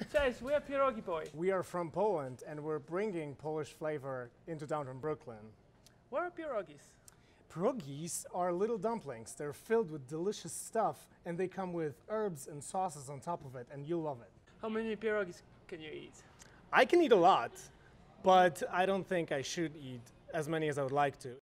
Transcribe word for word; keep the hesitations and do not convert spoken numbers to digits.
Cześć, we are Pierogi Boys. We are from Poland and we're bringing Polish flavor into downtown Brooklyn. What are pierogis? Pierogis are little dumplings. They're filled with delicious stuff and they come with herbs and sauces on top of it, and you'll love it. How many pierogis can you eat? I can eat a lot, but I don't think I should eat as many as I would like to.